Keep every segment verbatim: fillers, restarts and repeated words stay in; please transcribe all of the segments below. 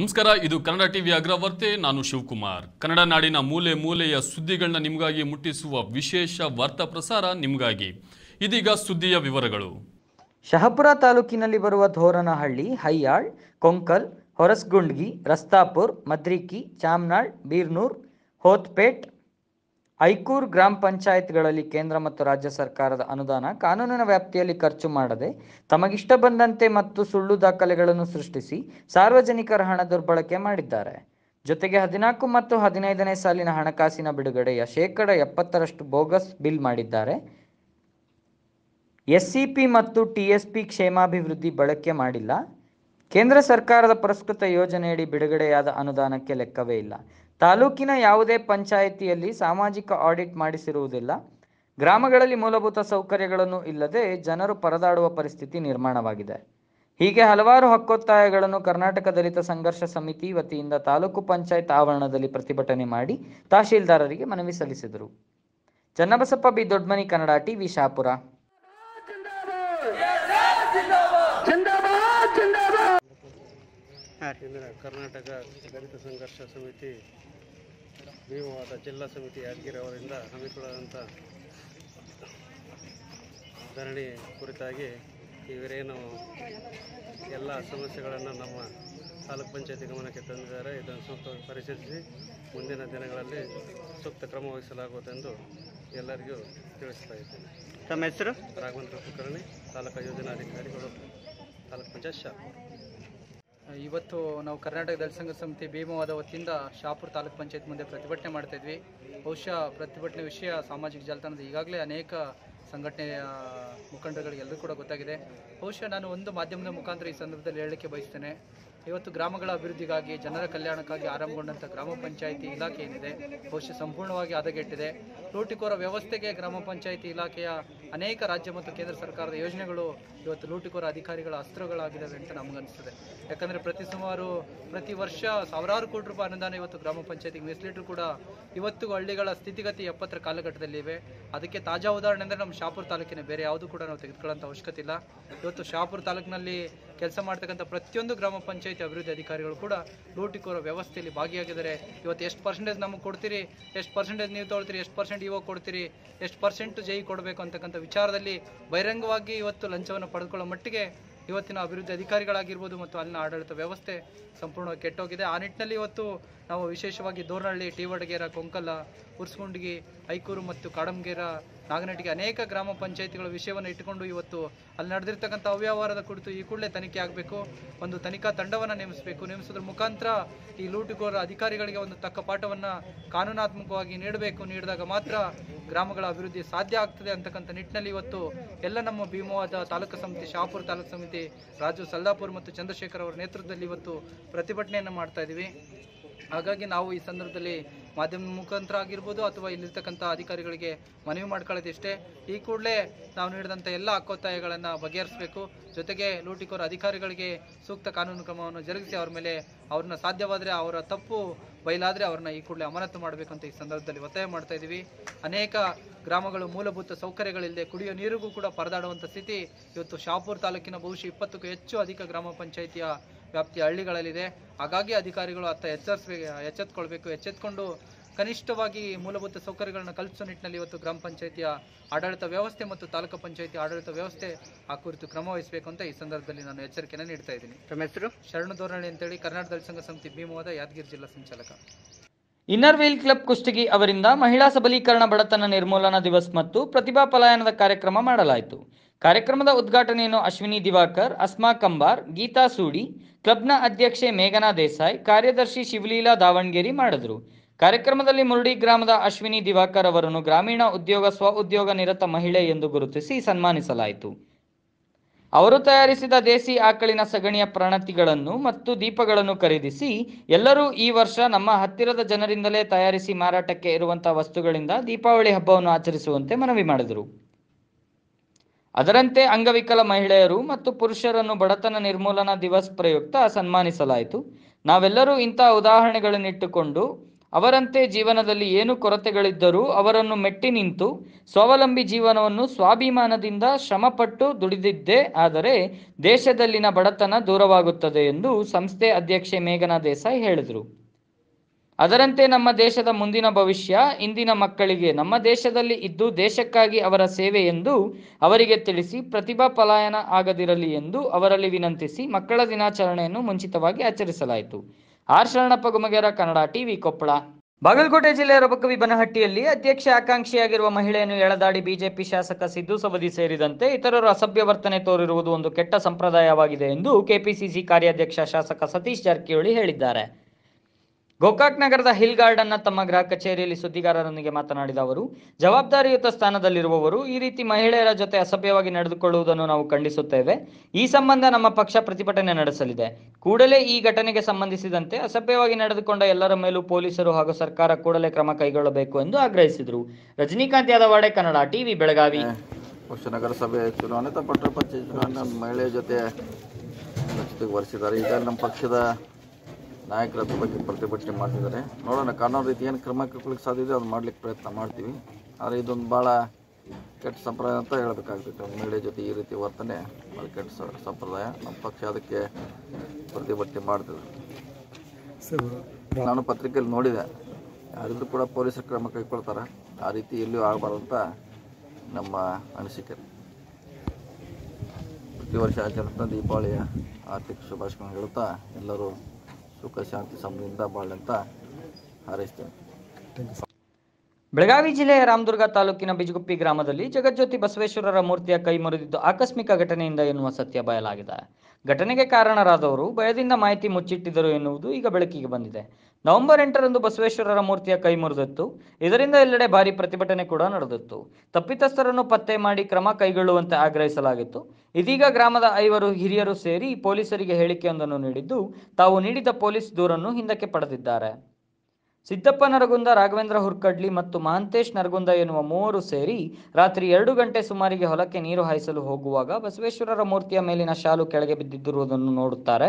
ನಮಸ್ಕಾರ, ಇದು ಕನ್ನಡ ಟಿವಿ ಅಗ್ರವಾರ್ತೆ. ನಾನು ಶಿವಕುಮಾರ್. ಕನ್ನಡ ನಾಡಿನ ಮೂಲೆ ಮೂಲೆಯ ಸುದ್ದಿಗಳನ್ನ ನಿಮಗಾಗಿ ಮುಟ್ಟಿಸುವ ವಿಶೇಷ ವಾರ್ತಾ ಪ್ರಸಾರ ನಿಮಗಾಗಿ. ಇದೀಗ ಸುದ್ದಿಯ ವಿವರಗಳು. ಶಹಪುರ ತಾಲೂಕಿನಲ್ಲಿ ಬರುವ ಧೋರನಹಳ್ಳಿ, ಹಯ್ಯಾಳ್, ಕೊಂಕಲ್, ಹೊರಸ್ಗುಂಡ್ಗಿ, ರಸ್ತಾಪುರ್, ಮದ್ರಿಕಿ, ಚಾಮನಾಳ್, ಬೀರ್ನೂರ್, ಹೋತ್ಪೇಟ್, ಐಕೂರ್ ಗ್ರಾಮ ಪಂಚಾಯತ್ಗಳಲ್ಲಿ ಕೇಂದ್ರ ಮತ್ತು ರಾಜ್ಯ ಸರ್ಕಾರದ ಅನುದಾನ ಕಾನೂನಿನ ವ್ಯಾಪ್ತಿಯಲ್ಲಿ ಖರ್ಚು ಮಾಡದೆ ತಮಗಿಷ್ಟ ಬಂದಂತೆ ಮತ್ತು ಸುಳ್ಳು ದಾಖಲೆಗಳನ್ನು ಸೃಷ್ಟಿಸಿ ಸಾರ್ವಜನಿಕರ ಹಣ ದುರ್ಬಳಕೆ ಮಾಡಿದ್ದಾರೆ. ಜೊತೆಗೆ ಹದಿನಾಲ್ಕು ಮತ್ತು ಹದಿನೈದನೇ ಸಾಲಿನ ಹಣಕಾಸಿನ ಬಿಡುಗಡೆಯ ಶೇಕಡ ಎಪ್ಪತ್ತರಷ್ಟು ಬೋಗಸ್ ಬಿಲ್ ಮಾಡಿದ್ದಾರೆ. ಎಸ್ಸಿಪಿ ಮತ್ತು ಟಿಎಸ್ಪಿ ಕ್ಷೇಮಾಭಿವೃದ್ಧಿ ಬಳಕೆ ಮಾಡಿಲ್ಲ. ಕೇಂದ್ರ ಸರ್ಕಾರದ ಪುರಸ್ಕೃತ ಯೋಜನೆಯಡಿ ಬಿಡುಗಡೆಯಾದ ಅನುದಾನಕ್ಕೆ ಲೆಕ್ಕವೇ ಇಲ್ಲ. ತಾಲೂಕಿನ ಯಾವುದೇ ಪಂಚಾಯಿತಿಯಲ್ಲಿ ಸಾಮಾಜಿಕ ಆಡಿಟ್ ಮಾಡಿಸಿರುವುದಿಲ್ಲ. ಗ್ರಾಮಗಳಲ್ಲಿ ಮೂಲಭೂತ ಸೌಕರ್ಯಗಳನ್ನು ಇಲ್ಲದೆ ಜನರು ಪರದಾಡುವ ಪರಿಸ್ಥಿತಿ ನಿರ್ಮಾಣವಾಗಿದೆ. ಹೀಗೆ ಹಲವಾರು ಹಕ್ಕೊತ್ತಾಯಗಳನ್ನು ಕರ್ನಾಟಕ ದಲಿತ ಸಂಘರ್ಷ ಸಮಿತಿ ವತಿಯಿಂದ ತಾಲೂಕು ಪಂಚಾಯತ್ ಆವರಣದಲ್ಲಿ ಪ್ರತಿಭಟನೆ ಮಾಡಿ ತಹಶೀಲ್ದಾರರಿಗೆ ಮನವಿ ಸಲ್ಲಿಸಿದರು. Channabasappa B Dodmani, Kannada TV, Shahapur. ಕರ್ನಾಟಕ ದಲಿತ ಸಂಘರ್ಷ ಸಮಿತಿ ಭೀಮವಾದ ಜಿಲ್ಲಾ ಸಮಿತಿ ಯಾದಗಿರಿ ಅವರಿಂದ ಹಮ್ಮಿಕೊಳ್ಳುವಂಥ ಧರಣಿ ಕುರಿತಾಗಿ ಇವರೇನು ಎಲ್ಲ ಸಮಸ್ಯೆಗಳನ್ನು ನಮ್ಮ ತಾಲೂಕು ಪಂಚಾಯತಿ ಗಮನಕ್ಕೆ ತಂದಿದ್ದಾರೆ. ಇದನ್ನು ಸೂಕ್ತವಾಗಿ ಪರಿಶೀಲಿಸಿ ಮುಂದಿನ ದಿನಗಳಲ್ಲಿ ಸೂಕ್ತ ಕ್ರಮ ವಹಿಸಲಾಗುವುದೆಂದು ಎಲ್ಲರಿಗೂ ತಿಳಿಸ್ತಾ ಇದ್ದೇನೆ. ತಮ್ಮ ಹೆಸರು? ರಾಘವೇಂದ್ರ ಕುಲಕರ್ಣಿ, ತಾಲೂಕು ಯೋಜನಾಧಿಕಾರಿಗಳು, ತಾಲೂಕು ಪಂಚಾಯತ್ ಶಹಾಪುರ. ಇವತ್ತು ನಾವು ಕರ್ನಾಟಕ ದಲಿತ ಸಂಘರ್ಷ ಸಮಿತಿ ಭೀಮವಾದ ವತಿಯಿಂದ ಶಹಾಪುರ ತಾಲೂಕು ಪಂಚಾಯತ್ ಮುಂದೆ ಪ್ರತಿಭಟನೆ ಮಾಡ್ತಾ ಇದ್ವಿ. ಬಹುಶಃ ಪ್ರತಿಭಟನೆ ವಿಷಯ ಸಾಮಾಜಿಕ ಜಾಲತಾಣದ ಈಗಾಗಲೇ ಅನೇಕ ಸಂಘಟನೆಯ ಮುಖಂಡರುಗಳಿಗೆಲ್ಲರೂ ಕೂಡ ಗೊತ್ತಾಗಿದೆ. ಬಹುಶಃ ನಾನು ಒಂದು ಮಾಧ್ಯಮದ ಮುಖಾಂತರ ಈ ಸಂದರ್ಭದಲ್ಲಿ ಹೇಳಲಿಕ್ಕೆ ಬಯಸ್ತೇನೆ. ಇವತ್ತು ಗ್ರಾಮಗಳ ಅಭಿವೃದ್ಧಿಗಾಗಿ, ಜನರ ಕಲ್ಯಾಣಕ್ಕಾಗಿ ಆರಂಭಗೊಂಡಂಥ ಗ್ರಾಮ ಪಂಚಾಯಿತಿ ಇಲಾಖೆ ಏನಿದೆ ಬಹುಶಃ ಸಂಪೂರ್ಣವಾಗಿ ಹದಗೆಟ್ಟಿದೆ. ಲೂಟಿಕೋರ ವ್ಯವಸ್ಥೆಗೆ ಗ್ರಾಮ ಪಂಚಾಯಿತಿ ಇಲಾಖೆಯ ಅನೇಕ ರಾಜ್ಯ ಮತ್ತು ಕೇಂದ್ರ ಸರ್ಕಾರದ ಯೋಜನೆಗಳು ಇವತ್ತು ಲೂಟಿಕೋರ ಅಧಿಕಾರಿಗಳ ಅಸ್ತ್ರಗಳಾಗಿದ್ದಾವೆ ಅಂತ ನಮಗನ್ನಿಸ್ತದೆ. ಯಾಕಂದರೆ ಪ್ರತಿ ಸುಮಾರು ಪ್ರತಿ ವರ್ಷ ಸಾವಿರಾರು ಕೋಟಿ ರೂಪಾಯಿ ಅನುದಾನ ಇವತ್ತು ಗ್ರಾಮ ಪಂಚಾಯತಿಗೆ ಮೀಸಲಿಟ್ಟರು ಕೂಡ ಇವತ್ತು ಹಳ್ಳಿಗಳ ಸ್ಥಿತಿಗತಿ ಎಪ್ಪತ್ತರ ಕಾಲಘಟ್ಟದಲ್ಲಿ ಇವೆ. ಅದಕ್ಕೆ ತಾಜಾ ಉದಾಹರಣೆ ಅಂದರೆ ನಮ್ಮ ಶಹಾಪುರ ತಾಲೂಕಿನ, ಬೇರೆ ಯಾವುದೂ ಕೂಡ ನಾವು ತೆಗೆದುಕೊಳ್ಳೋಂಥ ಅವಶ್ಯಕತೆ ಇಲ್ಲ. ಇವತ್ತು ಶಹಾಪುರ ತಾಲೂಕಿನಲ್ಲಿ ಕೆಲಸ ಮಾಡ್ತಕ್ಕಂಥ ಪ್ರತಿಯೊಂದು ಗ್ರಾಮ ಪಂಚಾಯತಿ ಅಭಿವೃದ್ಧಿ ಅಧಿಕಾರಿಗಳು ಕೂಡ ಲೂಟಿಕೋರ ವ್ಯವಸ್ಥೆಯಲ್ಲಿ ಭಾಗಿಯಾಗಿದ್ದಾರೆ. ಇವತ್ತು ಎಷ್ಟು ಪರ್ಸೆಂಟೇಜ್ ನಮಗೆ ಕೊಡ್ತೀರಿ, ಎಷ್ಟು ಪರ್ಸೆಂಟೇಜ್ ನೀವು ತೊಗೊಳ್ತೀರಿ, ಎಷ್ಟು ಪರ್ಸೆಂಟ್ ಇವಾಗ ಕೊಡ್ತೀರಿ, ಎಷ್ಟು ಪರ್ಸೆಂಟ್ ಜೈ ಕೊಡಬೇಕು ಅಂತಕ್ಕಂಥ ವಿಚಾರದಲ್ಲಿ ಬಹಿರಂಗವಾಗಿ ಇವತ್ತು ಲಂಚವನ್ನು ಪಡೆದುಕೊಳ್ಳೋ ಮಟ್ಟಿಗೆ ಇವತ್ತಿನ ಅಭಿವೃದ್ಧಿ ಅಧಿಕಾರಿಗಳಾಗಿರ್ಬೋದು ಮತ್ತು ಅಲ್ಲಿನ ಆಡಳಿತ ವ್ಯವಸ್ಥೆ ಸಂಪೂರ್ಣವಾಗಿ ಕೆಟ್ಟೋಗಿದೆ. ಆ ನಿಟ್ಟಿನಲ್ಲಿ ಇವತ್ತು ನಾವು ವಿಶೇಷವಾಗಿ ದೋರ್ನಹಳ್ಳಿ, ಟಿವಡಗೇರ, ಕೊಂಕಲ್ಲ, ಉರ್ಸ್ಗುಂಡ್ಗಿ, ಐಕೂರು ಮತ್ತು ಕಾಡಂಗೇರ, ನಾಗನಟ್ಟಿಗೆ ಅನೇಕ ಗ್ರಾಮ ಪಂಚಾಯಿತಿಗಳ ವಿಷಯವನ್ನು ಇಟ್ಟುಕೊಂಡು ಇವತ್ತು ಅಲ್ಲಿ ನಡೆದಿರ್ತಕ್ಕಂಥ ಅವ್ಯವಹಾರದ ಕುರಿತು ಈ ಕೂಡಲೇ ತನಿಖೆ ಆಗಬೇಕು. ಒಂದು ತನಿಖಾ ತಂಡವನ್ನು ನೇಮಿಸಬೇಕು. ನೇಮಿಸೋದ್ರ ಮುಖಾಂತರ ಈ ಲೂಟಿಕೋರ ಅಧಿಕಾರಿಗಳಿಗೆ ಒಂದು ತಕ್ಕ ಪಾಠವನ್ನು ಕಾನೂನಾತ್ಮಕವಾಗಿ ನೀಡಬೇಕು. ನೀಡಿದಾಗ ಮಾತ್ರ ಗ್ರಾಮಗಳ ಅಭಿವೃದ್ಧಿ ಸಾಧ್ಯ ಆಗ್ತದೆ ಅಂತಕ್ಕಂಥ ನಿಟ್ಟಿನಲ್ಲಿ ಇವತ್ತು ಎಲ್ಲ ನಮ್ಮ ಭೀಮವಾದ ತಾಲೂಕು ಸಮಿತಿ, ಶಹಾಪುರ ತಾಲೂಕು ಸಮಿತಿ, ರಾಜು ಸಲ್ದಾಪುರ್ ಮತ್ತು ಚಂದ್ರಶೇಖರ್ ಅವರ ನೇತೃತ್ವದಲ್ಲಿ ಇವತ್ತು ಪ್ರತಿಭಟನೆಯನ್ನು ಮಾಡ್ತಾ ಇದ್ದೀವಿ. ಹಾಗಾಗಿ ನಾವು ಈ ಸಂದರ್ಭದಲ್ಲಿ ಮಾಧ್ಯಮದ ಮುಖಾಂತರ ಆಗಿರ್ಬೋದು ಅಥವಾ ಇಲ್ಲಿರ್ತಕ್ಕಂಥ ಅಧಿಕಾರಿಗಳಿಗೆ ಮನವಿ ಮಾಡ್ಕೊಳ್ಳೋದಿಷ್ಟೇ, ಈ ಕೂಡಲೇ ನಾವು ನೀಡಿದಂಥ ಎಲ್ಲ ಹಕ್ಕೊತ್ತಾಯಗಳನ್ನು ಬಗೆಹರಿಸಬೇಕು. ಜೊತೆಗೆ ಲೂಟಿಕೋರ ಅಧಿಕಾರಿಗಳಿಗೆ ಸೂಕ್ತ ಕಾನೂನು ಕ್ರಮವನ್ನು ಜರುಗಿಸಿ ಅವ್ರ ಮೇಲೆ ಅವ್ರನ್ನ ಸಾಧ್ಯವಾದರೆ ಅವರ ತಪ್ಪು ಬಯಲಾದರೆ ಅವ್ರನ್ನ ಈ ಕೂಡಲೇ ಅಮಾನತು ಮಾಡಬೇಕಂತ ಈ ಸಂದರ್ಭದಲ್ಲಿ ಒತ್ತಾಯ ಮಾಡ್ತಾ ಇದ್ದೀವಿ. ಅನೇಕ ಗ್ರಾಮಗಳು ಮೂಲಭೂತ ಸೌಕರ್ಯಗಳಿಲ್ಲದೆ ಕುಡಿಯೋ ನೀರಿಗೂ ಕೂಡ ಪರದಾಡುವಂಥ ಸ್ಥಿತಿ ಇವತ್ತು ಶಹಾಪುರ ತಾಲೂಕಿನ ಬಹುಶಃ ಇಪ್ಪತ್ತಕ್ಕೂ ಹೆಚ್ಚು ಅಧಿಕ ಗ್ರಾಮ ಪಂಚಾಯಿತಿಯ ವ್ಯಾಪ್ತಿಯ ಹಳ್ಳಿಗಳಲ್ಲಿದೆ. ಹಾಗಾಗಿ ಅಧಿಕಾರಿಗಳು ಅತ್ತ ಎಚ್ಚರಿಸಬೇಕು, ಎಚ್ಚೆತ್ಕೊಳ್ಬೇಕು. ಎಚ್ಚೆತ್ಕೊಂಡು ಕನಿಷ್ಠವಾಗಿ ಮೂಲಭೂತ ಸೌಕರ್ಯಗಳನ್ನು ಕಲ್ಪಿಸೋ ನಿಟ್ಟಿನಲ್ಲಿ ಇವತ್ತು ಗ್ರಾಮ ಪಂಚಾಯಿತಿಯ ಆಡಳಿತ ವ್ಯವಸ್ಥೆ ಮತ್ತು ತಾಲೂಕು ಪಂಚಾಯಿತಿ ಆಡಳಿತ ವ್ಯವಸ್ಥೆ ಆ ಕುರಿತು ಕ್ರಮ ವಹಿಸಬೇಕು ಅಂತ ಈ ಸಂದರ್ಭದಲ್ಲಿ ನಾನು ಎಚ್ಚರಿಕೆಯನ್ನು ನೀಡ್ತಾ ಇದ್ದೀನಿ. ತಮ್ಮ ಹೆಸರು? ಶರಣು ದೋರ್ನಹಳ್ಳಿ ಅಂತೇಳಿ, ಕರ್ನಾಟಕ ದಲಿತ ಸಂಘ ಸಮಿತಿ ಭೀಮವಾದ, ಯಾದಗಿರಿ ಜಿಲ್ಲಾ ಸಂಚಾಲಕ. ಇನ್ನರ್ ವೀಲ್ ಕ್ಲಬ್ ಕುಷ್ಟಗಿ ಅವರಿಂದ ಮಹಿಳಾ ಸಬಲೀಕರಣ, ಬಡತನ ನಿರ್ಮೂಲನಾ ದಿವಸ್ ಮತ್ತು ಪ್ರತಿಭಾ ಪಲಾಯನದ ಕಾರ್ಯಕ್ರಮ ಮಾಡಲಾಯಿತು. ಕಾರ್ಯಕ್ರಮದ ಉದ್ಘಾಟನೆಯನ್ನು ಅಶ್ವಿನಿ ದಿವಾಕರ್, ಅಸ್ಮಾ ಕಂಬಾರ್, ಗೀತಾ ಸೂಡಿ, ಕ್ಲಬ್ನ ಅಧ್ಯಕ್ಷೆ ಮೇಘನಾ ದೇಸಾಯಿ, ಕಾರ್ಯದರ್ಶಿ ಶಿವಲೀಲಾ ದಾವಣಗೆರೆ ಮಾಡಿದರು. ಕಾರ್ಯಕ್ರಮದಲ್ಲಿ ಮುರುಡಿ ಗ್ರಾಮದ ಅಶ್ವಿನಿ ದಿವಾಕರ್ ಅವರನ್ನು ಗ್ರಾಮೀಣ ಉದ್ಯೋಗ ಸ್ವ ಉದ್ಯೋಗ ನಿರತ ಮಹಿಳೆ ಎಂದು ಗುರುತಿಸಿ ಸನ್ಮಾನಿಸಲಾಯಿತು. ಅವರು ತಯಾರಿಸಿದ ದೇಸಿ ಆಕಳಿನ ಸಗಣಿಯ ಪ್ರಣತಿಗಳನ್ನು ಮತ್ತು ದೀಪಗಳನ್ನು ಖರೀದಿಸಿ ಎಲ್ಲರೂ ಈ ವರ್ಷ ನಮ್ಮ ಹತ್ತಿರದ ಜನರಿಂದಲೇ ತಯಾರಿಸಿ ಮಾರಾಟಕ್ಕೆ ಇರುವಂತಹ ವಸ್ತುಗಳಿಂದ ದೀಪಾವಳಿ ಹಬ್ಬವನ್ನು ಆಚರಿಸುವಂತೆ ಮನವಿ ಮಾಡಿದರು. ಅದರಂತೆ ಅಂಗವಿಕಲ ಮಹಿಳೆಯರು ಮತ್ತು ಪುರುಷರನ್ನು ಬಡತನ ನಿರ್ಮೂಲನಾ ದಿವಸ್ ಪ್ರಯುಕ್ತ ಸನ್ಮಾನಿಸಲಾಯಿತು. ನಾವೆಲ್ಲರೂ ಇಂಥ ಉದಾಹರಣೆಗಳನ್ನಿಟ್ಟುಕೊಂಡು ಅವರಂತೆ ಜೀವನದಲ್ಲಿ ಏನು ಕೊರತೆಗಳಿದ್ದರೂ ಅವರನ್ನು ಮೆಟ್ಟಿ ನಿಂತು ಸ್ವಾವಲಂಬಿ ಜೀವನವನ್ನು ಸ್ವಾಭಿಮಾನದಿಂದ ಶ್ರಮಪಟ್ಟು ದುಡಿದಿದ್ದೇ ಆದರೆ ದೇಶದಲ್ಲಿನ ಬಡತನ ದೂರವಾಗುತ್ತದೆ ಎಂದು ಸಂಸ್ಥೆ ಅಧ್ಯಕ್ಷೆ ಮೇಘನಾ ದೇಸಾಯಿ ಹೇಳಿದರು. ಅದರಂತೆ ನಮ್ಮ ದೇಶದ ಮುಂದಿನ ಭವಿಷ್ಯ ಇಂದಿನ ಮಕ್ಕಳಿಗೆ ನಮ್ಮ ದೇಶದಲ್ಲಿ ಇದ್ದು ದೇಶಕ್ಕಾಗಿ ಅವರ ಸೇವೆ ಎಂದು ಅವರಿಗೆ ತಿಳಿಸಿ ಪ್ರತಿಭಾ ಪಲಾಯನ ಆಗದಿರಲಿ ಎಂದು ಅವರಲ್ಲಿ ವಿನಂತಿಸಿ ಮಕ್ಕಳ ದಿನಾಚರಣೆಯನ್ನು ಮುಂಚಿತವಾಗಿ ಆಚರಿಸಲಾಯಿತು. R Sharanappa Gumagera, Kannada TV, Koppal. ಬಾಗಲಕೋಟೆ ಜಿಲ್ಲೆಯ ರಬಕವಿ ಬನಹಟ್ಟಿಯಲ್ಲಿ ಅಧ್ಯಕ್ಷ ಆಕಾಂಕ್ಷಿಯಾಗಿರುವ ಮಹಿಳೆಯನ್ನು ಎಳೆದಾಡಿ ಬಿಜೆಪಿ ಶಾಸಕ ಸಿದ್ದು ಸವದಿ ಸೇರಿದಂತೆ ಇತರರು ಅಸಭ್ಯ ವರ್ತನೆ ತೋರಿರುವುದು ಒಂದು ಕೆಟ್ಟ ಸಂಪ್ರದಾಯವಾಗಿದೆ ಎಂದು ಕೆಪಿಸಿಸಿ ಕಾರ್ಯಾಧ್ಯಕ್ಷ ಶಾಸಕ ಸತೀಶ್ ಜಾರಕಿಹೊಳಿ ಹೇಳಿದ್ದಾರೆ. ಗೋಕಾಕ್ ನಗರದ ಹಿಲ್ ಗಾರ್ಡನ್ನ ತಮ್ಮ ಗೃಹ ಕಚೇರಿಯಲ್ಲಿ ಸುದ್ದಿಗಾರರೊಂದಿಗೆ ಮಾತನಾಡಿದ ಅವರು, ಜವಾಬ್ದಾರಿಯುತ ಸ್ಥಾನದಲ್ಲಿರುವವರು ಈ ರೀತಿ ಮಹಿಳೆಯರ ಜೊತೆ ಅಸಭ್ಯವಾಗಿ ನಡೆದುಕೊಳ್ಳುವುದನ್ನು ನಾವು ಖಂಡಿಸುತ್ತೇವೆ. ಈ ಸಂಬಂಧ ನಮ್ಮ ಪಕ್ಷ ಪ್ರತಿಭಟನೆ ನಡೆಸಲಿದೆ. ಕೂಡಲೇ ಈ ಘಟನೆಗೆ ಸಂಬಂಧಿಸಿದಂತೆ ಅಸಭ್ಯವಾಗಿ ನಡೆದುಕೊಂಡ ಎಲ್ಲರ ಮೇಲೂ ಪೊಲೀಸರು ಹಾಗೂ ಸರ್ಕಾರ ಕೂಡಲೇ ಕ್ರಮ ಕೈಗೊಳ್ಳಬೇಕು ಎಂದು ಆಗ್ರಹಿಸಿದರು. ರಜನಿಕಾಂತ್ ಯಾದವಾಡೆ, ಕನ್ನಡ ಟಿವಿ, ಬೆಳಗಾವಿ. ನಗರಸಭೆ ಚುನಾವಣೆ ಪಟ್ಟಣ ಪಂಚಾಯತ್ ಚುನಾವಣೆ ಮಹಿಳೆಯ ಜೊತೆ ವರ್ಷಿದ್ದಾರೆ. ಈಗ ನಮ್ಮ ಪಕ್ಷದ ನಾಯಕರ ಬಗ್ಗೆ ಪ್ರತಿಭಟನೆ ಮಾಡ್ತಿದ್ದಾರೆ. ನೋಡೋಣ, ಕಾನೂನು ರೀತಿ ಏನು ಕ್ರಮ ಕೈಗೊಳ್ಳಕ್ಕೆ ಸಾಧ್ಯ ಇದೆ ಅದು ಮಾಡ್ಲಿಕ್ಕೆ ಪ್ರಯತ್ನ ಮಾಡ್ತೀವಿ. ಆದರೆ ಇದೊಂದು ಭಾಳ ಕೆಟ್ಟ ಸಂಪ್ರದಾಯ ಅಂತ ಹೇಳಬೇಕಾಗ್ತೈತೆ. ಒಂದು ಮಹಿಳೆ ಜೊತೆ ಈ ರೀತಿ ವರ್ತನೆ ಭಾಳ ಕೆಟ್ಟ ಸಂಪ್ರದಾಯ. ನಮ್ಮ ಪಕ್ಷ ಅದಕ್ಕೆ ಪ್ರತಿಭಟನೆ ಮಾಡ್ತಿದೆ. ನಾನು ಪತ್ರಿಕೆಯಲ್ಲಿ ನೋಡಿದೆ, ಯಾರಿದ್ರು ಕೂಡ ಪೊಲೀಸರು ಕ್ರಮ ಕೈಗೊಳ್ತಾರೆ. ಆ ರೀತಿ ಎಲ್ಲಿಯೂ ಆಗಬಾರ್ದು ಅಂತ ನಮ್ಮ ಅನಿಸಿಕೆ. ಪ್ರತಿ ವರ್ಷ ಆಚರಿಸ್ತಾ ದೀಪಾವಳಿಯ ಆರ್ಥಿಕ ಶುಭಾಶಯಗಳನ್ನು ಹೇಳುತ್ತಾ ಎಲ್ಲರೂ ಸುಖ ಶಾಂತಿ ಸಮೃದ್ಧಿಯಿಂದ ಬಾಳಂತ ಹಾರೈಸ್ತೇನೆ. ಬೆಳಗಾವಿ ಜಿಲ್ಲೆಯ ರಾಮದುರ್ಗ ತಾಲೂಕಿನ ಬಿಜಗುಪ್ಪಿ ಗ್ರಾಮದಲ್ಲಿ ಜಗಜ್ಯೋತಿ ಬಸವೇಶ್ವರರ ಮೂರ್ತಿಯ ಕೈ ಮುರಿದಿದ್ದು ಆಕಸ್ಮಿಕ ಘಟನೆಯಿಂದ ಎನ್ನುವ ಸತ್ಯ ಬಯಲಾಗಿದೆ. ಘಟನೆಗೆ ಕಾರಣರಾದವರು ಭಯದಿಂದ ಮಾಹಿತಿ ಮುಚ್ಚಿಟ್ಟಿದ್ದರು ಎನ್ನುವುದು ಈಗ ಬೆಳಕಿಗೆ ಬಂದಿದೆ. ನವೆಂಬರ್ ಎಂಟರಂದು ಬಸವೇಶ್ವರರ ಮೂರ್ತಿಯ ಕೈ ಮುರಿದಿತ್ತು. ಇದರಿಂದ ಎಲ್ಲೆಡೆ ಭಾರಿ ಪ್ರತಿಭಟನೆ ಕೂಡ ನಡೆದಿತ್ತು. ತಪ್ಪಿತಸ್ಥರನ್ನು ಪತ್ತೆ ಮಾಡಿ ಕ್ರಮ ಕೈಗೊಳ್ಳುವಂತೆ ಆಗ್ರಹಿಸಲಾಗಿತ್ತು. ಇದೀಗ ಗ್ರಾಮದ ಐವರು ಹಿರಿಯರು ಸೇರಿ ಪೊಲೀಸರಿಗೆ ಹೇಳಿಕೆಯೊಂದನ್ನು ನೀಡಿದ್ದು ತಾವು ನೀಡಿದ ಪೊಲೀಸ್ ದೂರನ್ನು ಹಿಂದಕ್ಕೆ ಪಡೆದಿದ್ದಾರೆ. ಸಿದ್ದಪ್ಪ ನರಗುಂದ, ರಾಘವೇಂದ್ರ ಹುರ್ಕಡ್ಲಿ ಮತ್ತು ಮಹಂತೇಶ್ ನರಗುಂದ ಎನ್ನುವ ಮೂವರು ಸೇರಿ ರಾತ್ರಿ ಎರಡು ಗಂಟೆ ಸುಮಾರಿಗೆ ಹೊಲಕ್ಕೆ ನೀರು ಹಾಯಿಸಲು ಹೋಗುವಾಗ ಬಸವೇಶ್ವರರ ಮೂರ್ತಿಯ ಮೇಲಿನ ಶಾಲು ಕೆಳಗೆ ಬಿದ್ದಿರುವುದನ್ನು ನೋಡುತ್ತಾರೆ.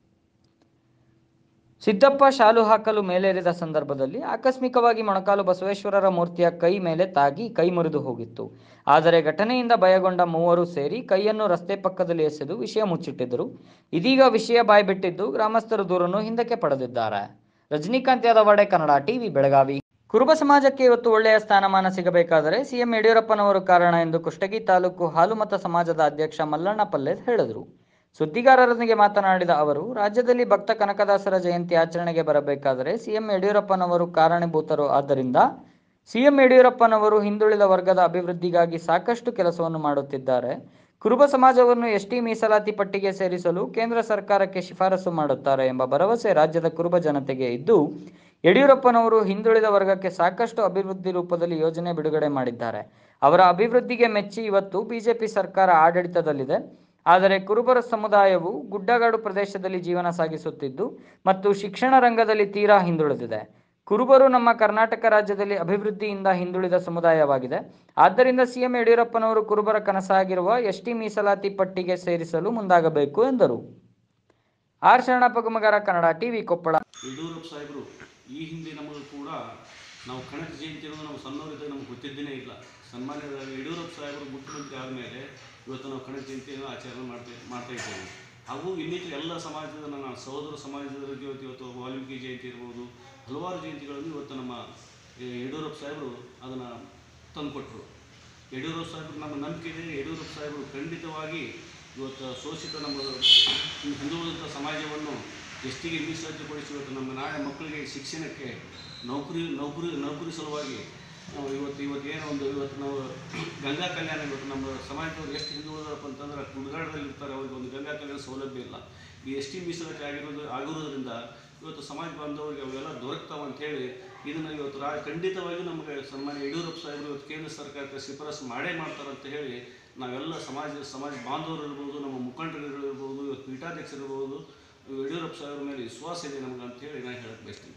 ಸಿದ್ದಪ್ಪ ಶಾಲು ಹಾಕಲು ಮೇಲೇರಿದ ಸಂದರ್ಭದಲ್ಲಿ ಆಕಸ್ಮಿಕವಾಗಿ ಮೊಣಕಾಲು ಬಸವೇಶ್ವರರ ಮೂರ್ತಿಯ ಕೈ ಮೇಲೆ ತಾಗಿ ಕೈ ಮುರಿದು ಹೋಗಿತ್ತು. ಆದರೆ ಘಟನೆಯಿಂದ ಭಯಗೊಂಡ ಮೂವರು ಸೇರಿ ಕೈಯನ್ನು ರಸ್ತೆ ಪಕ್ಕದಲ್ಲಿ ಎಸೆದು ವಿಷಯ ಮುಚ್ಚಿಟ್ಟಿದ್ದರು. ಇದೀಗ ವಿಷಯ ಬಾಯ್ಬಿಟ್ಟಿದ್ದು ಗ್ರಾಮಸ್ಥರು ದೂರನ್ನು ಹಿಂದಕ್ಕೆ ಪಡೆದಿದ್ದಾರೆ. ರಜನಿಕಾಂತ್ ಯಾದವಾಡೆ, ಕನ್ನಡ ಟಿವಿ, ಬೆಳಗಾವಿ. ಕುರುಬ ಸಮಾಜಕ್ಕೆ ಇವತ್ತು ಒಳ್ಳೆಯ ಸ್ಥಾನಮಾನ ಸಿಗಬೇಕಾದರೆ ಸಿಎಂ ಯಡಿಯೂರಪ್ಪನವರು ಕಾರಣ ಎಂದು ಕುಷ್ಟಗಿ ತಾಲೂಕು ಹಾಲುಮತ ಸಮಾಜದ ಅಧ್ಯಕ್ಷ ಮಲ್ಲಣ್ಣ ಪಲ್ಲೇದ್ ಹೇಳಿದರು. ಸುದ್ದಿಗಾರರೊಂದಿಗೆ ಮಾತನಾಡಿದ ಅವರು, ರಾಜ್ಯದಲ್ಲಿ ಭಕ್ತ ಕನಕದಾಸರ ಜಯಂತಿ ಆಚರಣೆಗೆ ಬರಬೇಕಾದರೆ ಸಿಎಂ ಯಡಿಯೂರಪ್ಪನವರು ಕಾರಣೀಭೂತರು. ಆದ್ದರಿಂದ ಸಿಎಂ ಯಡಿಯೂರಪ್ಪನವರು ಹಿಂದುಳಿದ ವರ್ಗದ ಅಭಿವೃದ್ಧಿಗಾಗಿ ಸಾಕಷ್ಟು ಕೆಲಸವನ್ನು ಮಾಡುತ್ತಿದ್ದಾರೆ. ಕುರುಬ ಸಮಾಜವನ್ನು ಎಸ್ಟಿ ಮೀಸಲಾತಿ ಪಟ್ಟಿಗೆ ಸೇರಿಸಲು ಕೇಂದ್ರ ಸರ್ಕಾರಕ್ಕೆ ಶಿಫಾರಸು ಮಾಡುತ್ತಾರೆ ಎಂಬ ಭರವಸೆ ರಾಜ್ಯದ ಕುರುಬ ಜನತೆಗೆ ಇದ್ದು, ಯಡಿಯೂರಪ್ಪನವರು ಹಿಂದುಳಿದ ವರ್ಗಕ್ಕೆ ಸಾಕಷ್ಟು ಅಭಿವೃದ್ಧಿ ರೂಪದಲ್ಲಿ ಯೋಜನೆ ಬಿಡುಗಡೆ ಮಾಡಿದ್ದಾರೆ. ಅವರ ಅಭಿವೃದ್ಧಿಗೆ ಮೆಚ್ಚಿ ಇವತ್ತು ಬಿಜೆಪಿ ಸರ್ಕಾರ ಆಡಳಿತದಲ್ಲಿದೆ. ಆದರೆ ಕುರುಬರ ಸಮುದಾಯವು ಗುಡ್ಡಗಾಡು ಪ್ರದೇಶದಲ್ಲಿ ಜೀವನ ಸಾಗಿಸುತ್ತಿದ್ದು ಮತ್ತು ಶಿಕ್ಷಣ ರಂಗದಲ್ಲಿ ತೀರಾ ಹಿಂದುಳಿದಿದೆ. ಕುರುಬರು ನಮ್ಮ ಕರ್ನಾಟಕ ರಾಜ್ಯದಲ್ಲಿ ಅಭಿವೃದ್ಧಿಯಿಂದ ಹಿಂದುಳಿದ ಸಮುದಾಯವಾಗಿದೆ. ಆದ್ದರಿಂದ ಸಿಎಂ ಯಡಿಯೂರಪ್ಪನವರು ಕುರುಬರ ಕನಸಾಗಿರುವ ಎಸ್ಟಿ ಮೀಸಲಾತಿ ಪಟ್ಟಿಗೆ ಸೇರಿಸಲು ಮುಂದಾಗಬೇಕು ಎಂದರು. R Sharanappa Gumagar, Kannada TV, Koppal. ಯಡಿಯೂರಪ್ಪ ಸಾಹೇಬರು ಈ ಹಿಂದೆ ನಮಗೂ ಕೂಡ ನಾವು ಕಣಕ ಜಯಂತಿ ಅನ್ನೋದು ನಾವು ಸಣ್ಣವರಿದ್ದಾಗ ನಮ್ಗೆ ಗೊತ್ತಿದ್ದೇನೆ ಇಲ್ಲ. ಸನ್ಮಾನ್ಯ ಯಡಿಯೂರಪ್ಪ ಸಾಹೇಬರು ಮುಖ್ಯಮಂತ್ರಿ ಆದಮೇಲೆ ಇವತ್ತು ನಾವು ಕಣಕ ಜಯಂತಿಯನ್ನು ಆಚರಣೆ ಮಾಡ್ತಾ ಮಾಡ್ತಾ ಇದ್ದೇವೆ. ಹಾಗೂ ಇನ್ನಿತರ ಎಲ್ಲ ಸಮಾಜದ ನನ್ನ ಸಹೋದರ ಸಮಾಜದ ಇವತ್ತು ಇವತ್ತು ವಾಲ್ಮೀಕಿ ಜಯಂತಿ ಇರ್ಬೋದು, ಹಲವಾರು ಜಯಂತಿಗಳನ್ನು ಇವತ್ತು ನಮ್ಮ ಯಡಿಯೂರಪ್ಪ ಸಾಹೇಬರು ಅದನ್ನು ತಂದುಕೊಟ್ರು. ಯಡಿಯೂರಪ್ಪ ಸಾಹೇಬರು ನಮ್ಮ ನಂಬಿಕೆ ಇದೆ. ಯಡಿಯೂರಪ್ಪ ಸಾಹೇಬರು ಖಂಡಿತವಾಗಿ ಇವತ್ತು ಶೋಷಿತ ನಮ್ಮ ಹಿಂದುಳಿದ ಸಮಾಜವನ್ನು ಎಷ್ಟಿಗೆ ಮೀಸಲಾತಿಗೊಳಿಸಿ ಇವತ್ತು ನಮ್ಮ ನಾಳೆ ಮಕ್ಕಳಿಗೆ ಶಿಕ್ಷಣಕ್ಕೆ ನೌಕರಿ ನೌಕರಿ ನೌಕರಿ ಸಲುವಾಗಿ ನಾವು ಇವತ್ತು ಇವತ್ತು ಏನೋ ಒಂದು ಇವತ್ತು ನಾವು ಗಂಗಾ ಕಲ್ಯಾಣ ಇವತ್ತು ನಮ್ಮ ಸಮಾಜದವ್ರು ಎಷ್ಟು ಹಿಂದುಳಿದಪ್ಪ ಅಂತಂದ್ರೆ ಗುಡ್ಗಾಡದಲ್ಲಿ ಇರ್ತಾರೆ, ಅವ್ರಿಗೆ ಒಂದು ಗಂಗಾ ಕಲ್ಯಾಣ ಸೌಲಭ್ಯ ಇಲ್ಲ. ಈ ಎಸ್ ಟಿ ಮೀಸಲಾತಿ ಆಗಿರೋದು ಆಗಿರೋದ್ರಿಂದ ಇವತ್ತು ಸಮಾಜ ಬಾಂಧವರಿಗೆ ಅವೆಲ್ಲ ದೊರಕ್ತಾವೆ ಅಂಥೇಳಿ ಇದನ್ನು ಇವತ್ತು ರಾ ಖಂಡಿತವಾಗಿ ನಮಗೆ ಸನ್ಮಾನ್ಯ ಯಡಿಯೂರಪ್ಪ ಸಾಹೇಬರು ಇವತ್ತು ಕೇಂದ್ರ ಸರ್ಕಾರಕ್ಕೆ ಶಿಫಾರಸು ಮಾಡೇ ಮಾಡ್ತಾರೆ ಅಂತ ಹೇಳಿ ನಾವೆಲ್ಲ ಸಮಾಜ ಸಮಾಜ ಬಾಂಧವರು ಇರ್ಬೋದು, ನಮ್ಮ ಮುಖಂಡರು ಇರ್ಬೋದು, ಇವತ್ತು ಪೀಠಾಧ್ಯಕ್ಷರು ಇರ್ಬೋದು, ಯಡಿಯೂರಪ್ಪ ಸಾಹೇಬ್ರ ಮೇಲೆ ವಿಶ್ವಾಸ ಇದೆ ನಮ್ಗೆ ಅಂಥೇಳಿ ನಾನು ಹೇಳಕ್ಕೆ ಬಯಸ್ತೀನಿ.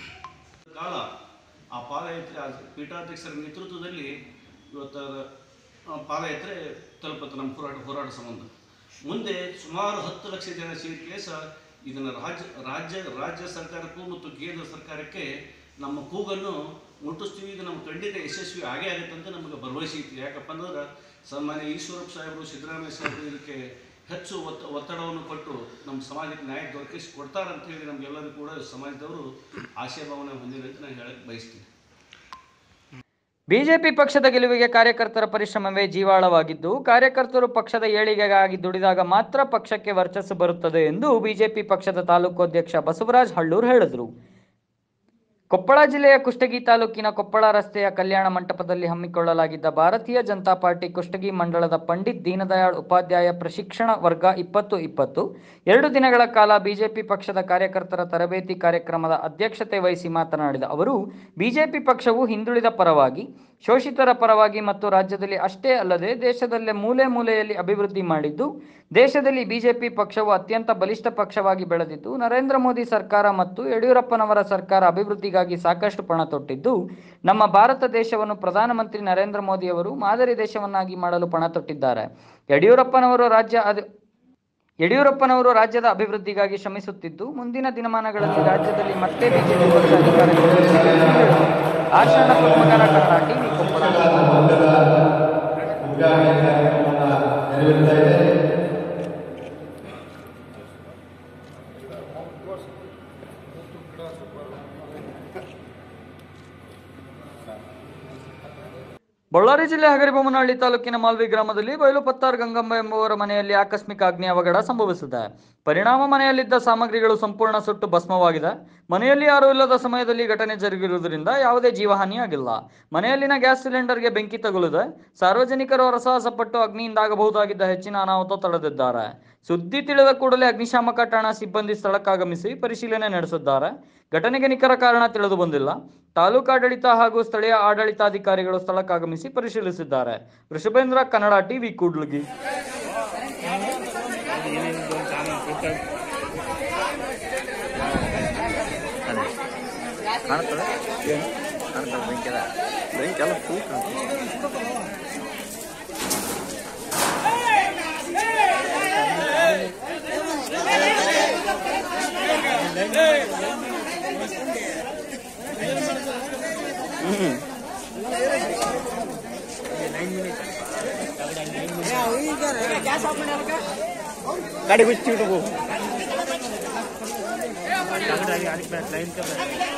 ಕಾಲ ಆ ಪಾದಯಾತ್ರೆ ಆ ಪೀಠಾಧ್ಯಕ್ಷರ ನೇತೃತ್ವದಲ್ಲಿ ಇವತ್ತು ಪಾದಯಾತ್ರೆ ತಲುಪುತ್ತೆ ನಮ್ಮ ಹೋರಾಟ ಹೋರಾಟ ಸಂಬಂಧ. ಮುಂದೆ ಸುಮಾರು ಹತ್ತು ಲಕ್ಷ ಜನ ಸೇರಿ ಕೇಸ ಇದನ್ನು ರಾಜ್ಯ ರಾಜ್ಯ ರಾಜ್ಯ ಸರ್ಕಾರಕ್ಕೂ ಮತ್ತು ಕೇಂದ್ರ ಸರ್ಕಾರಕ್ಕೆ ನಮ್ಮ ಕೂಗನ್ನು ಮುಟ್ಟಿಸ್ತೀವಿ. ಇದು ನಮ್ಮ ಖಂಡಿತ ಯಶಸ್ವಿ ಆಗೇ ಆಗುತ್ತೆ ಅಂತ ನಮಗೆ ಭರವಸೆ ಇತ್ತು. ಯಾಕಪ್ಪ ಅಂದ್ರೆ ಸನ್ಮಾನ್ಯ ಈಶ್ವರಪ್ಪ ಸಾಹೇಬರು, ಸಿದ್ದರಾಮಯ್ಯ ಸಾಹೇಬರು ಇದಕ್ಕೆ ಹೆಚ್ಚು ಒತ್ತ ಒತ್ತಡವನ್ನು ಕೊಟ್ಟು ನಮ್ಮ ಸಮಾಜಕ್ಕೆ ನ್ಯಾಯ ದೊರಕಿಸಿ ಕೊಡ್ತಾರೆ ಅಂತ ಹೇಳಿ ನಮಗೆಲ್ಲರೂ ಕೂಡ ಸಮಾಜದವರು ಆಶಾಭಾವನೆ ಹೊಂದಿದೆ ಅಂತ ನಾನು ಹೇಳಕ್ಕೆ ಬಯಸ್ತೀನಿ. ಬಿಜೆಪಿ ಪಕ್ಷದ ಗೆಲುವಿಗೆ ಕಾರ್ಯಕರ್ತರ ಪರಿಶ್ರಮವೇ ಜೀವಾಳವಾಗಿದ್ದು, ಕಾರ್ಯಕರ್ತರು ಪಕ್ಷದ ಏಳಿಗೆಗಾಗಿ ದುಡಿದಾಗ ಮಾತ್ರ ಪಕ್ಷಕ್ಕೆ ವರ್ಚಸ್ಸು ಬರುತ್ತದೆ ಎಂದು ಬಿಜೆಪಿ ಪಕ್ಷದ ತಾಲೂಕು ಅಧ್ಯಕ್ಷ ಬಸವರಾಜ್ ಹಳ್ಳೂರ್ ಹೇಳಿದರು. ಕೊಪ್ಪಳ ಜಿಲ್ಲೆಯ ಕುಷ್ಟಗಿ ತಾಲೂಕಿನ ಕೊಪ್ಪಳ ರಸ್ತೆಯ ಕಲ್ಯಾಣ ಮಂಟಪದಲ್ಲಿ ಹಮ್ಮಿಕೊಳ್ಳಲಾಗಿದ್ದ ಭಾರತೀಯ ಜನತಾ ಪಾರ್ಟಿ ಕುಷ್ಟಗಿ ಮಂಡಳದ ಪಂಡಿತ್ ದೀನದಯಾಳ್ ಉಪಾಧ್ಯಾಯ ಪ್ರಶಿಕ್ಷಣ ವರ್ಗ ಇಪ್ಪತ್ತು ಇಪ್ಪತ್ತು ಎರಡು ದಿನಗಳ ಕಾಲ ಬಿಜೆಪಿ ಪಕ್ಷದ ಕಾರ್ಯಕರ್ತರ ತರಬೇತಿ ಕಾರ್ಯಕ್ರಮದ ಅಧ್ಯಕ್ಷತೆ ವಹಿಸಿ ಮಾತನಾಡಿದ ಅವರು, ಬಿಜೆಪಿ ಪಕ್ಷವು ಹಿಂದುಳಿದ ಪರವಾಗಿ, ಶೋಷಿತರ ಪರವಾಗಿ ಮತ್ತು ರಾಜ್ಯದಲ್ಲಿ ಅಷ್ಟೇ ಅಲ್ಲದೆ ದೇಶದಲ್ಲೇ ಮೂಲೆ ಮೂಲೆಯಲ್ಲಿ ಅಭಿವೃದ್ಧಿ ಮಾಡಿದ್ದು, ದೇಶದಲ್ಲಿ ಬಿಜೆಪಿ ಪಕ್ಷವು ಅತ್ಯಂತ ಬಲಿಷ್ಠ ಪಕ್ಷವಾಗಿ ಬೆಳೆದಿದ್ದು, ನರೇಂದ್ರ ಮೋದಿ ಸರ್ಕಾರ ಮತ್ತು ಯಡಿಯೂರಪ್ಪನವರ ಸರ್ಕಾರ ಅಭಿವೃದ್ಧಿಗಾಗಿ ಸಾಕಷ್ಟು ಪಣ ತೊಟ್ಟಿದ್ದು, ನಮ್ಮ ಭಾರತ ದೇಶವನ್ನು ಪ್ರಧಾನಮಂತ್ರಿ ನರೇಂದ್ರ ಮೋದಿ ಅವರು ಮಾದರಿ ದೇಶವನ್ನಾಗಿ ಮಾಡಲು ಪಣ ತೊಟ್ಟಿದ್ದಾರೆ. ಯಡಿಯೂರಪ್ಪನವರು ರಾಜ್ಯ ಅದು ಯಡಿಯೂರಪ್ಪನವರು ರಾಜ್ಯದ ಅಭಿವೃದ್ಧಿಗಾಗಿ ಶ್ರಮಿಸುತ್ತಿದ್ದು, ಮುಂದಿನ ದಿನಮಾನಗಳಲ್ಲಿ ರಾಜ್ಯದಲ್ಲಿ ಮತ್ತೆ ಬಿಜೆಪಿ ಪಕ್ಷ ಅಧಿಕಾರಕ್ಕೆ ಆಶಾನ ಪದ್ಮಗಾರ ಕನ್ನಡ ಟಿವಿ ಕೊಪ್ಪಳ. ಬಳ್ಳಾರಿ ಜಿಲ್ಲೆ ಹಗರಿಬೊಮ್ಮನಹಳ್ಳಿ ತಾಲೂಕಿನ ಮಾಲ್ವಿ ಗ್ರಾಮದಲ್ಲಿ ಬಯಲು ಪತ್ತಾರ್ ಗಂಗಮ್ಮ ಎಂಬುವರ ಮನೆಯಲ್ಲಿ ಆಕಸ್ಮಿಕ ಅಗ್ನಿ ಅವಘಡ ಸಂಭವಿಸಿದೆ. ಪರಿಣಾಮ ಮನೆಯಲ್ಲಿದ್ದ ಸಾಮಗ್ರಿಗಳು ಸಂಪೂರ್ಣ ಸುಟ್ಟು ಭಸ್ಮವಾಗಿದೆ. ಮನೆಯಲ್ಲಿ ಯಾರೂ ಇಲ್ಲದ ಸಮಯದಲ್ಲಿ ಘಟನೆ ಜರುಗಿರುವುದರಿಂದ ಯಾವುದೇ ಜೀವಹಾನಿಯಾಗಿಲ್ಲ. ಮನೆಯಲ್ಲಿನ ಗ್ಯಾಸ್ ಸಿಲಿಂಡರ್ಗೆ ಬೆಂಕಿ ತಗುಲಿದೆ. ಸಾರ್ವಜನಿಕರು ಹರಸಾಹಸಪಟ್ಟು ಅಗ್ನಿಯಿಂದಾಗಬಹುದಾಗಿದ್ದ ಹೆಚ್ಚಿನ ಅನಾಹುತ ತಡೆದಿದ್ದಾರೆ. ಸುದ್ದಿ ತಿಳಿದ ಕೂಡಲೇ ಅಗ್ನಿಶಾಮಕ ಠಾಣಾ ಸಿಬ್ಬಂದಿ ಸ್ಥಳಕ್ಕಾಗಮಿಸಿ ಪರಿಶೀಲನೆ ನಡೆಸಿದ್ದಾರೆ. ಘಟನೆಗೆ ನಿಖರ ಕಾರಣ ತಿಳಿದು ಬಂದಿಲ್ಲ. ತಾಲೂಕು ಆಡಳಿತ ಹಾಗೂ ಸ್ಥಳೀಯ ಆಡಳಿತಾಧಿಕಾರಿಗಳು ಸ್ಥಳಕ್ಕಾಗಮಿಸಿ ಪರಿಶೀಲಿಸಿದ್ದಾರೆ. ವೃಷಭೇಂದ್ರ, ಕನ್ನಡ ಟಿವಿ, ಕೂಡ್ಲಿಗಿ. गाड़ी कुछ चीटो को लाइन का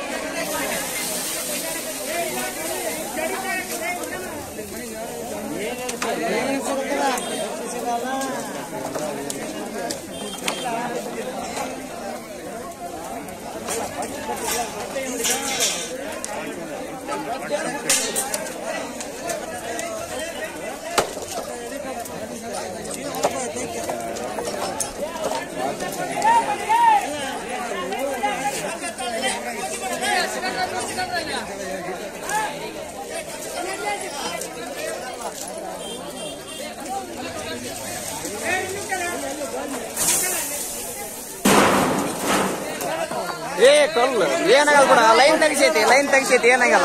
ಏ ಕಲ್ಲು ಏನಾಗಲ್ಲ ಬಿಡ, ಲೈನ್ ತೆಗಿಸೈತಿ ಲೈನ್ ತೆಗಿಸೈತಿ ಏನಾಗಲ್ಲ.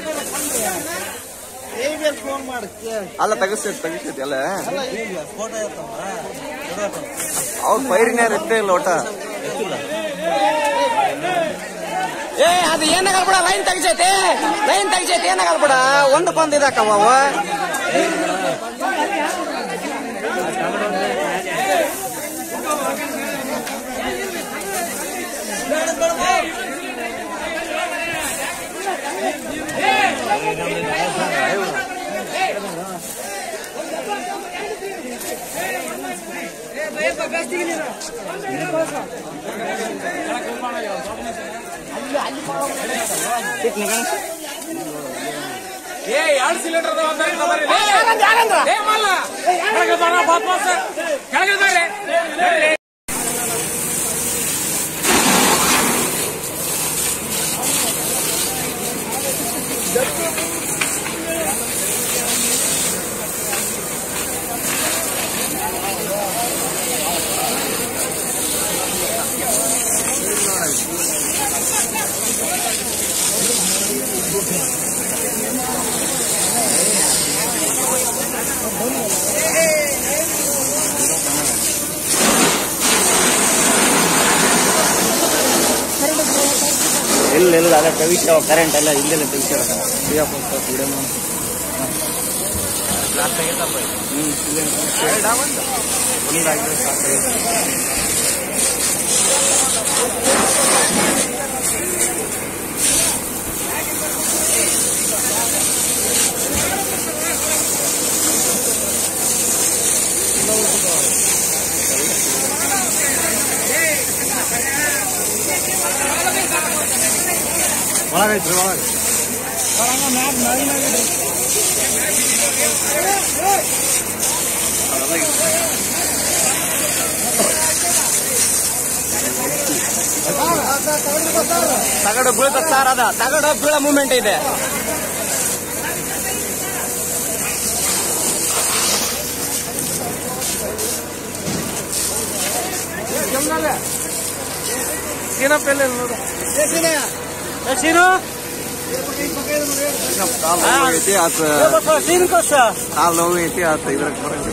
ಅಲ್ಲ ತೆಗಿಸ್ತೈತಿ ತೆಗಿಸೈತಿ ಅಲ್ಲ, ಅವ್ರ ಪೈರಿನ ಇರ್ತೇ ಇಲ್ಲ ಒಟ್ಟ. ಏ ಅದು ಏನಾಗಲ್ಲ ಬಿಡ, ಲೈನ್ ತೆಗಿಸೈತಿ ಲೈನ್ ತೆಗಿಸೈತಿ ಏನಾಗಲ್ಲ ಬಿಡ, ಒಂದು ಬಂದ್ ಇದಾಕವ ಅವ. ಎರಡು ಸಿಲಿಂಡರ್ ಎಲ್ಲ ಅದ ತೆಗಿಸ್ಯಾವ ಕರೆಂಟ್ ಎಲ್ಲ ಇಲ್ಲೆಲ್ಲ ತೆಗಿಸ್ಯಾವ ವಿಡಿಯೋ ಒಳಗೈತ್ರಿ ಒಳಗೆ ತಗಡು ಬೀಳ್ತ ಸರ್ ಅದ ತಗಡು ಬೀಳೋ ಮೂಮೆಂಟ್ ಇದೆ ಸೀನಪ್ಪೆಲ್ಲ ನೋಡು ಸೀನು ಐತಿ ಆತ ಕಾಲು ನೋವು ಐತಿ ಆತ ಇದ್ರಾಗ ಬರಂಗಿಲ್ಲ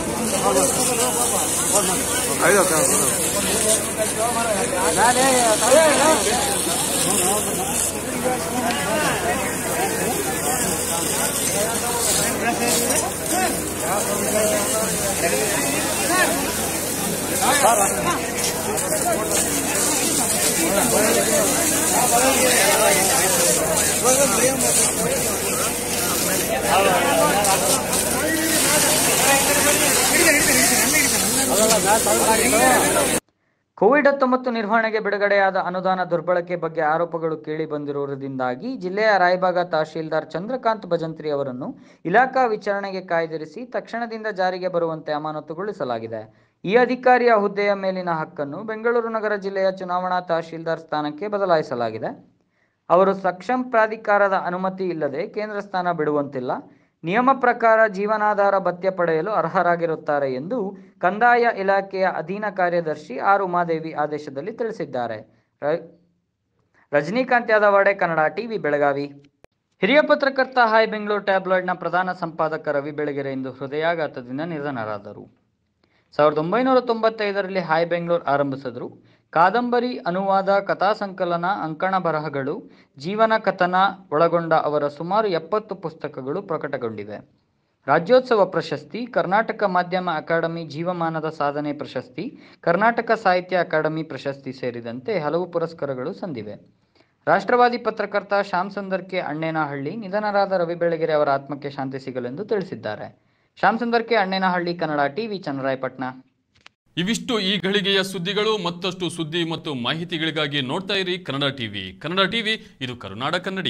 ಕೋವಿಡ್ ಹತ್ತೊಂಬತ್ತು ನಿರ್ವಹಣೆಗೆ ಬಿಡುಗಡೆಯಾದ ಅನುದಾನ ದುರ್ಬಳಕೆ ಬಗ್ಗೆ ಆರೋಪಗಳು ಕೇಳಿ ಬಂದಿರುವುದರಿಂದಾಗಿ ಜಿಲ್ಲೆಯ ರಾಯಬಾಗ ತಹಶೀಲ್ದಾರ್ ಚಂದ್ರಕಾಂತ್ ಭಜಂತ್ರಿ ಅವರನ್ನು ಇಲಾಖಾ ವಿಚಾರಣೆಗೆ ಕಾಯ್ದಿರಿಸಿ ತಕ್ಷಣದಿಂದ ಜಾರಿಗೆ ಬರುವಂತೆ ಅಮಾನತುಗೊಳಿಸಲಾಗಿದೆ. ಈ ಅಧಿಕಾರಿಯ ಹುದ್ದೆಯ ಮೇಲಿನ ಹಕ್ಕನ್ನು ಬೆಂಗಳೂರು ನಗರ ಜಿಲ್ಲೆಯ ಚುನಾವಣಾ ತಹಶೀಲ್ದಾರ್ ಸ್ಥಾನಕ್ಕೆ ಬದಲಾಯಿಸಲಾಗಿದೆ. ಅವರು ಸಕ್ಷಮ್ ಪ್ರಾಧಿಕಾರದ ಅನುಮತಿ ಇಲ್ಲದೆ ಕೇಂದ್ರ ಸ್ಥಾನ ಬಿಡುವಂತಿಲ್ಲ. ನಿಯಮ ಪ್ರಕಾರ ಜೀವನಾಧಾರ ಭತ್ಯೆ ಪಡೆಯಲು ಅರ್ಹರಾಗಿರುತ್ತಾರೆ ಎಂದು ಕಂದಾಯ ಇಲಾಖೆಯ ಅಧೀನ ಕಾರ್ಯದರ್ಶಿ ಆರ್ ಉಮಾದೇವಿ ಆದೇಶದಲ್ಲಿ ತಿಳಿಸಿದ್ದಾರೆ. ರಜನಿಕಾಂತ್ ಯಾದವಾಡೆ, ಕನ್ನಡ ಟಿವಿ, ಬೆಳಗಾವಿ. ಹಿರಿಯ ಪತ್ರಕರ್ತ ಹಾಯ್ ಬೆಂಗಳೂರು ಟ್ಯಾಬ್ಲಾಯ್ಡ್ನ ಪ್ರಧಾನ ಸಂಪಾದಕ ರವಿ ಬೆಳಗೆರೆ ಇಂದು ಹೃದಯಾಘಾತದಿಂದ ನಿಧನರಾದರು. ಸಾವಿರದ ಒಂಬೈನೂರ ತೊಂಬತ್ತೈದರಲ್ಲಿ ಹಾಯ್ ಬೆಂಗಳೂರು ಆರಂಭಿಸಿದರು. ಕಾದಂಬರಿ, ಅನುವಾದ, ಕಥಾ ಸಂಕಲನ, ಅಂಕಣ ಬರಹಗಳು, ಜೀವನ ಕಥನ ಒಳಗೊಂಡ ಅವರ ಸುಮಾರು ಎಪ್ಪತ್ತು ಪುಸ್ತಕಗಳು ಪ್ರಕಟಗೊಂಡಿವೆ. ರಾಜ್ಯೋತ್ಸವ ಪ್ರಶಸ್ತಿ, ಕರ್ನಾಟಕ ಮಾಧ್ಯಮ ಅಕಾಡೆಮಿ ಜೀವಮಾನದ ಸಾಧನೆ ಪ್ರಶಸ್ತಿ, ಕರ್ನಾಟಕ ಸಾಹಿತ್ಯ ಅಕಾಡೆಮಿ ಪ್ರಶಸ್ತಿ ಸೇರಿದಂತೆ ಹಲವು ಪುರಸ್ಕಾರಗಳು ಸಂದಿವೆ. ರಾಷ್ಟ್ರವಾದಿ ಪತ್ರಕರ್ತ ಶ್ಯಾಮ್ ಸುಂದರ್ ಕೆ ಅಣ್ಣೇನಹಳ್ಳಿ ನಿಧನರಾದ ರವಿ ಬೆಳಗೆರೆ ಅವರ ಆತ್ಮಕ್ಕೆ ಶಾಂತಿ ಸಿಗಲೆಂದು ತಿಳಿಸಿದ್ದಾರೆ. Shyam Sundar K Annenahalli, Kannada TV, Channarayapatna. ಇವಿಷ್ಟು ಈ ಗಳಿಗೆಯ ಸುದ್ದಿಗಳು. ಮತ್ತಷ್ಟು ಸುದ್ದಿ ಮತ್ತು ಮಾಹಿತಿಗಳಿಗಾಗಿ ನೋಡ್ತಾ ಇರಿ ಕನ್ನಡ ಟಿವಿ. ಕನ್ನಡ ಟಿವಿ ಇದು ಕರುನಾಡ ಕನ್ನಡಿ.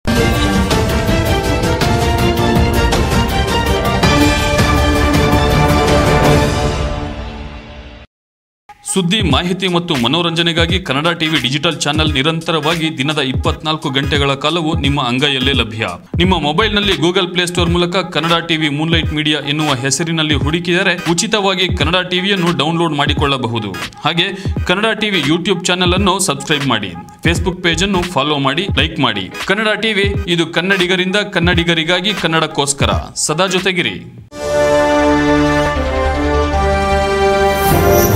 ಸುದ್ದಿ, ಮಾಹಿತಿ ಮತ್ತು ಮನೋರಂಜನೆಗಾಗಿ ಕನ್ನಡ ಟಿವಿ ಡಿಜಿಟಲ್ ಚಾನೆಲ್ ನಿರಂತರವಾಗಿ ದಿನದ ಇಪ್ಪತ್ನಾಲ್ಕು ಗಂಟೆಗಳ ಕಾಲವು ನಿಮ್ಮ ಅಂಗೈಯಲ್ಲೇ ಲಭ್ಯ. ನಿಮ್ಮ ಮೊಬೈಲ್ನಲ್ಲಿ ಗೂಗಲ್ ಪ್ಲೇಸ್ಟೋರ್ ಮೂಲಕ ಕನ್ನಡ ಟಿವಿ ಮೂನ್ಲೈಟ್ ಮೀಡಿಯಾ ಎನ್ನುವ ಹೆಸರಿನಲ್ಲಿ ಹುಡುಕಿದರೆ ಉಚಿತವಾಗಿ ಕನ್ನಡ ಟಿವಿಯನ್ನು ಡೌನ್ಲೋಡ್ ಮಾಡಿಕೊಳ್ಳಬಹುದು. ಹಾಗೆ ಕನ್ನಡ ಟಿವಿ ಯೂಟ್ಯೂಬ್ ಚಾನೆಲ್ ಅನ್ನು ಸಬ್ಸ್ಕ್ರೈಬ್ ಮಾಡಿ, ಫೇಸ್ಬುಕ್ ಪೇಜ್ ಅನ್ನು ಫಾಲೋ ಮಾಡಿ, ಲೈಕ್ ಮಾಡಿ. ಕನ್ನಡ ಟಿವಿ ಇದು ಕನ್ನಡಿಗರಿಂದ ಕನ್ನಡಿಗರಿಗಾಗಿ, ಕನ್ನಡಕ್ಕೋಸ್ಕರ. ಸದಾ ಜೊತೆಗಿರಿ.